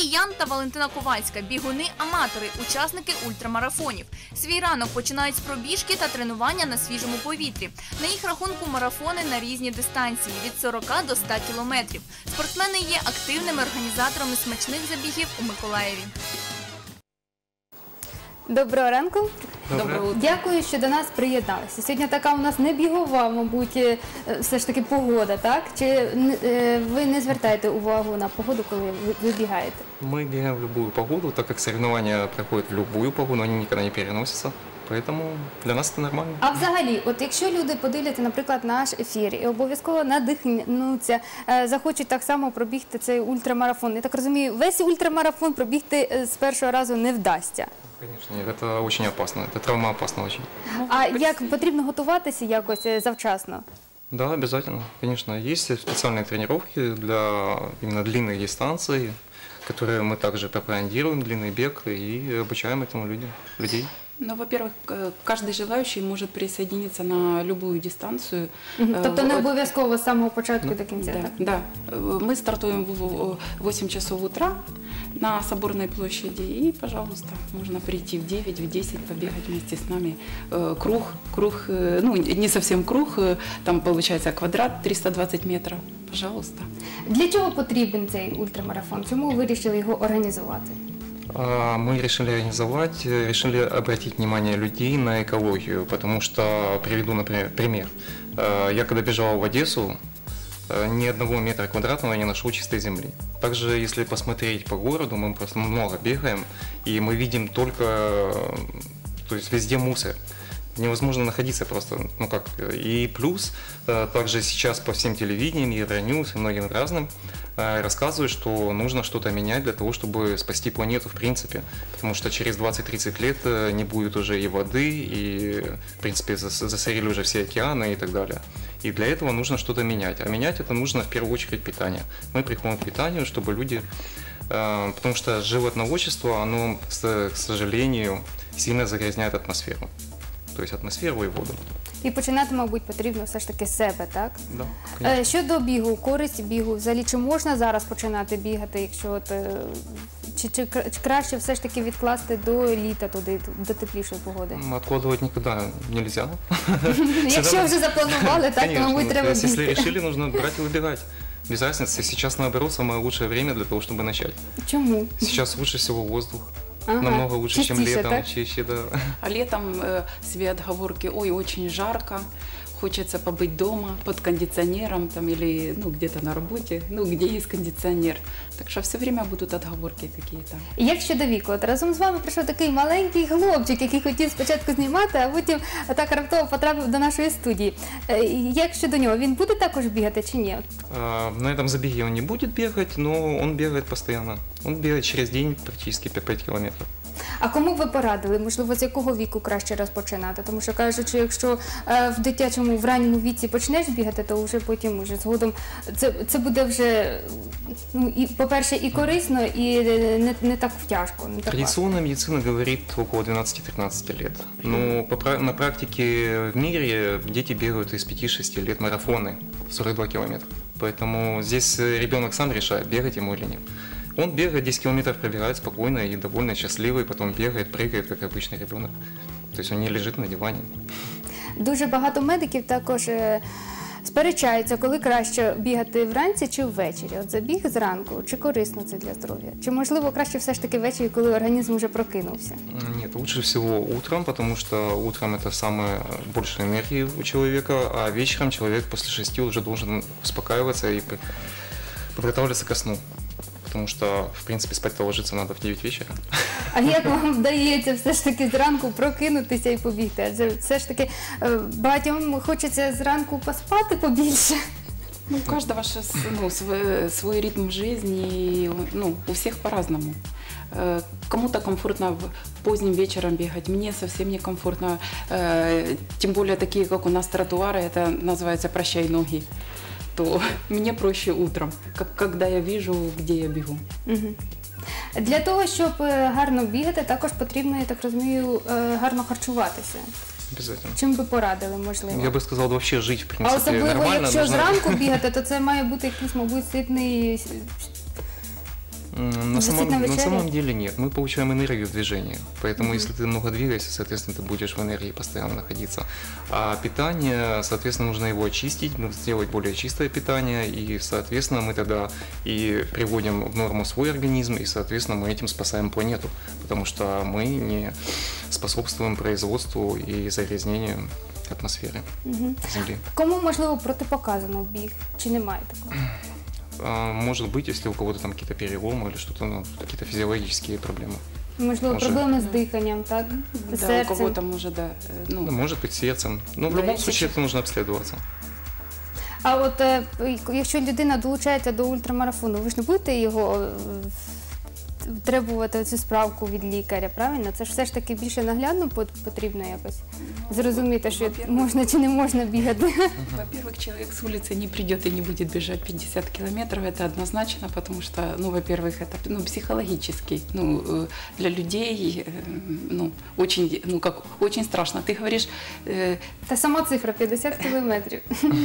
Сергій Ян та Валентина Ковальська – бігуни-аматори, учасники ультрамарафонів. Свій ранок починають з пробіжки та тренування на свіжому повітрі. На їх рахунку марафони на різні дистанції – від 40 до 100 кілометрів. Спортсмени є активними організаторами смачних забігів у Миколаєві. Доброго ранку. Доброго. Дякую, що до нас приєдналися. Сьогодні така у нас не бігова, мабуть, все ж таки погода, так? Чи ви не звертаєте увагу на погоду, коли ви бігаєте? Мы бегаем в любую погоду, так как соревнования проходят в любую погоду, они никогда не переносятся. Поэтому для нас это нормально. А взагалі, от якщо люди подивляться, наприклад, наш ефір і обов'язково надихнуться, захочуть так само пробігти цей ультрамарафон. Я так розумію, весь ультрамарафон пробігти з першого разу не вдасться. Конечно, нет, это очень опасно, это травмоопасно очень. А як потрібно готуватися якось завчасно? Да, обязательно, конечно. Есть специальные тренировки для именно длинных дистанций, которые мы также пропагандируем, длинный бег, и обучаем этому людей. Ну, во-первых, каждый желающий может присоединиться на любую дистанцию. Тобто не обов'язково з самого початку до кінця, так? Да. Мы стартуем в 8 часов утра на Соборной площади, и, пожалуйста, можно прийти в 9, в 10, побегать вместе с нами. Круг, ну, не совсем круг, там получается квадрат 320 метров. Пожалуйста. Для чого потрібен цей ультрамарафон? Чому ви вирішили його організувати? Мы решили организовать, решили обратить внимание людей на экологию, потому что, приведу, например, пример. Я когда бежал в Одессу, ни одного метра квадратного не нашел чистой земли. Также, если посмотреть по городу, мы просто много бегаем, и мы видим только, то есть везде мусор. Невозможно находиться просто, ну как, и плюс, также сейчас по всем телевидениям, Евроньюз и многим разным рассказывают, что нужно что-то менять для того, чтобы спасти планету в принципе, потому что через 20-30 лет не будет уже и воды, и в принципе засорили уже все океаны и так далее. И для этого нужно что-то менять, а менять это нужно в первую очередь питание. Мы приходим к питанию, чтобы люди, потому что животноводчество, оно, к сожалению, сильно загрязняет атмосферу. Тобто атмосферу і воду. І починати, мабуть, потрібно все ж таки з себе, так? Да, щодо бігу, користь бігу, взагалі, чи можна зараз починати бігати, якщо от, чи краще все ж таки відкласти до літа туди, до теплішої погоди? Откладывать никуда нельзя. Якщо вже запланували, так, то, мабуть, треба бігти. Если решили, нужно брать и выбирать. Без разницы, сейчас наоборот самое лучшее время для того, чтобы начать. Чому? Сейчас лучше всего воздух. Ага. Намного лучше, чем Чистіше, летом, так? чище, да. А летом себе отговорки: ой, очень жарко, хочется побыть дома под кондиционером там, или ну, где-то на работе, ну, где есть кондиционер. Так что все время будут отговорки какие-то. І як щодо віку? От разом з вами прийшов такий маленький хлопчик, який хотів спочатку знімати, а потім так раптово потрапив до нашої студії. Як щодо нього? Він буде також бігати чи ні? На этом забеге он не будет бегать, но он бегает постоянно. Он бегает через день практически 5 километров. А кому ви порадили? Можливо, з якого віку краще розпочинати? Тому що кажуть, що якщо в дитячому, в ранньому віці почнеш бігати, то вже потім уже згодом це буде вже, ну, і, по-перше, і корисно, і не так тяжко. Не так Традиционная медицина говорит около 12-13 лет. Но на практике в мире дети бегают из 5-6 лет марафоны, 42 километра. Поэтому здесь ребенок сам решает, бегать ему или нет. Он бегает, 10 километров пробегает спокойно и довольно счастливый, потом бегает, прыгает, как обычный ребенок. То есть он не лежит на диване. Дуже багато медиків також сперечаються, коли краще бігати вранці чи ввечері. От забіг зранку, чи корисно це для здоров'я? Чи, можливо, краще все ж таки ввечері, коли організм вже прокинувся? Нет, лучше всего утром, потому что утром это самое больше энергии у человека, а вечером человек после 6 уже должен успокаиваться и подготавливаться ко сну. Потому что, в принципе, спать-то ложиться надо в 9 вечера. А як вам вдається все ж таки зранку прокинутися і побігти? Адже все ж таки багатьом хочеться зранку поспати побільше. Ну, у каждого ну, свой ритм жизни, и, ну, у всех по-разному. Кому-то комфортно поздним вечером бегать, мне совсем не комфортно, тем более такие, как у нас тротуары, это называется «прощай ноги». То мне проще утром, когда я вижу, где я бегу. Угу. Для того, щоб гарно бігати, також потрібно, я так розумію, гарно харчуватися. Обязательно. Чим би порадили, можливо? Я би сказав, вообще жити, в принципі, а особливо, нормально. якщо зранку бігати, то це має бути якийсь, мабуть, ситний На Действительно, самом вечеря? деле нет. Мы получаем энергию в движении. Поэтому, если ты много двигаешься, соответственно, ты будешь в энергии постоянно находиться. А питание, соответственно, нужно его очистить, сделать более чистое питание. И, соответственно, мы тогда и приводим в норму свой организм, и, соответственно, мы этим спасаем планету. Потому что мы не способствуем производству и загрязнению атмосферы Земли. Кому, можливо, протипоказано біг? Чи немає такого? Может быть, если у кого-то там какие-то переломы или что-то, ну, какие-то физиологические проблемы. Можливо, Може. проблеми з диханням, так? З Да, у серцем? кого-то может, да, Ну, может быть, сердцем. Но в Да, любом если случае это нужно обследоваться. А от якщо людина долучається до ультрамарафону, ви ж не будете його требувати цю справку від лікаря, правильно? Це ж все ж таки більше наглядно потрібно якось зрозуміти, що можна чи не можна бігати. Во-первых, человек с улицы не придет и не будет бежать 50 километров, это однозначно, потому что, ну, во-первых, это психологически, для людей, очень страшно. Ты говоришь, Та сама цифра 50 кілометрів.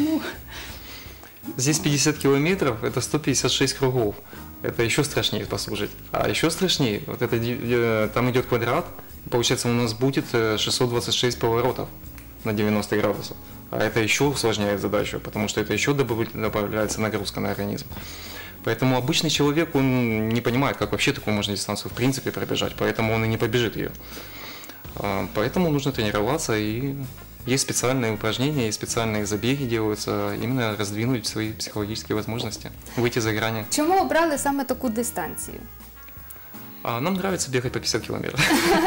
Здесь 50 километров, это 156 кругов. Это еще страшнее послушать. А еще страшнее, вот это, там идет квадрат, получается у нас будет 626 поворотов на 90 градусов. А это еще усложняет задачу, потому что это еще добавляется нагрузка на организм. Поэтому обычный человек, он не понимает, как вообще такую можно дистанцию в принципе пробежать, поэтому он и не побежит ее. Поэтому нужно тренироваться, и есть специальные упражнения, есть специальные забеги делаются, именно раздвинуть свои психологические возможности, выйти за грани. Чому обрали саме таку дистанцію? А нам нравится бегать по 50 километров.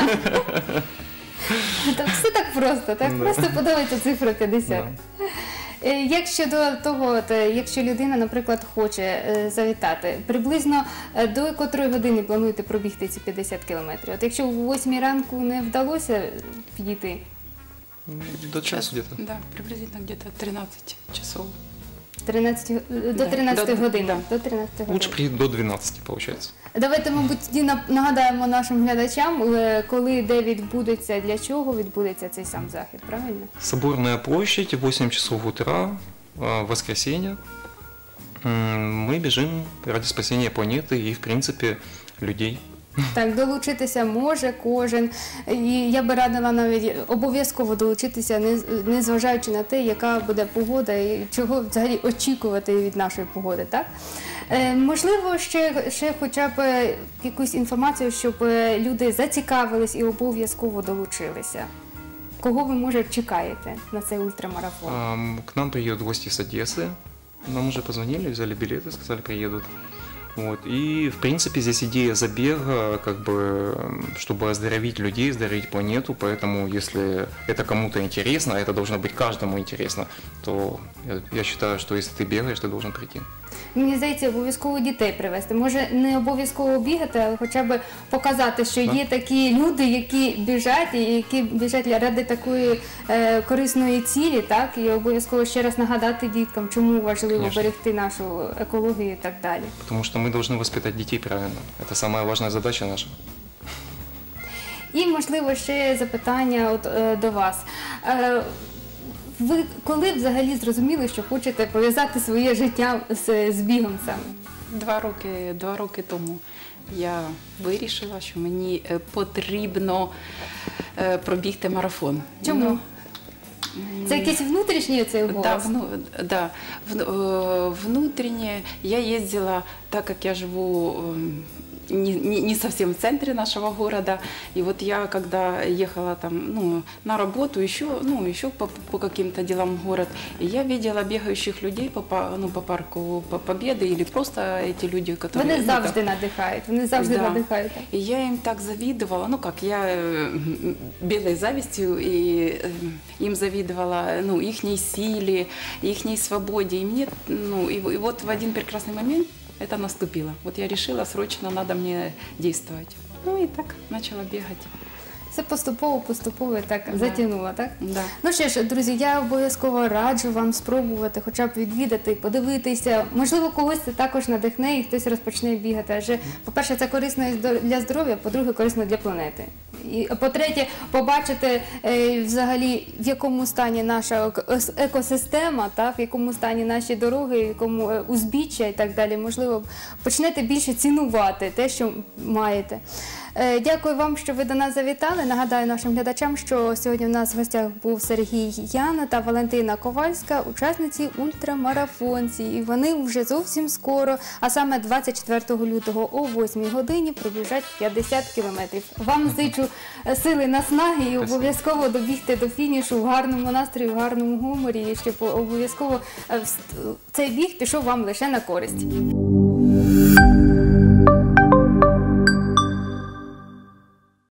Так все так просто, так? Да. Просто подобається цифра 50. Да. Як щодо того, якщо людина, наприклад, хоче завітати, приблизно до котрої години плануєте пробігти ці 50 кілометрів? От якщо о 8 ранку не вдалося підійти, До часу где-то. да, приблизительно где-то 13 часов. до 13 до- години. да. До 13 години. Лучше до 12, получается. Давайте, мабуть, тоді нагадаємо нашим глядачам, коли, де відбудеться, для чого відбудеться цей сам захід, правильно? Соборная площадь, 8 часов утра, воскресенье. Мы бежим ради спасения планеты и, в принципе, людей. Так, долучитися може кожен. І я би радила навіть обов'язково долучитися, незважаючи на те, яка буде погода і чого взагалі очікувати від нашої погоди, так? Можливо, ще хоча б якусь інформацію, щоб люди зацікавились і обов'язково долучилися. Кого ви, може, чекаєте на цей ультрамарафон? К нам приедут гости с Одессы. Нам уже позвонили, взяли билеты, сказали, приедут. Вот. И, в принципе, здесь идея забега, как бы, чтобы оздоровить людей, оздоровить планету. Поэтому, если это кому-то интересно, а это должно быть каждому интересно, то я считаю, что если ты бегаешь, ты должен прийти. Мені здається, обов'язково дітей привезти. Може, не обов'язково бігати, але хоча б показати, що є такі люди, які біжать, і які біжать ради такої корисної цілі, так? І обов'язково ще раз нагадати діткам, чому важливо Конечно. берегти нашу екологію і так далі. Потому что мы должны воспитать детей правильно. Это самая важная задача наша. І, можливо, ще запитання до вас. Ви коли взагалі зрозуміли, що хочете пов'язати своє життя з бігом саме? 2 роки тому я вирішила, що мені потрібно пробігти марафон. Чому? Ну, Це якийсь внутрішній цей голос? Внутренне я ездила, так как я живу не совсем в центре нашего города, и вот я когда ехала там, на работу, еще по каким-то делам в город, и я видела бегающих людей по парку Победы, или просто эти люди, которые... Вони завжди надихають, вони завжди Да. надихають. И я им так завидовала, я белой завистью и им завидовала, ихней силе, ихней свободе. И мне, и вот в один прекрасный момент это наступило. Вот я решила, срочно надо мне действовать. И так начала бегать. Це поступово так затягнуло, так? Да. Ну що ж, друзі, я обов'язково раджу вам спробувати хоча б відвідати, подивитися. Можливо, когось це також надихне і хтось розпочне бігати. Адже, по-перше, це корисно і для здоров'я, по-друге, корисно для планети. І, по-третє, побачити взагалі, в якому стані наша екосистема, так, в якому стані наші дороги, в якому узбіччя і так далі. Можливо, почнете більше цінувати те, що маєте. Дякую вам, що ви до нас завітали. Нагадаю нашим глядачам, що сьогодні у нас в гостях був Сергій Яна та Валентина Ковальська, учасниці ультрамарафонці. І вони вже зовсім скоро, а саме 24 лютого о 8 годині пробіжать 50 кілометрів. Вам зичу сили, наснаги і обов'язково добігти до фінішу в гарному настрої, в гарному гуморі, і щоб обов'язково цей біг пішов вам лише на користь.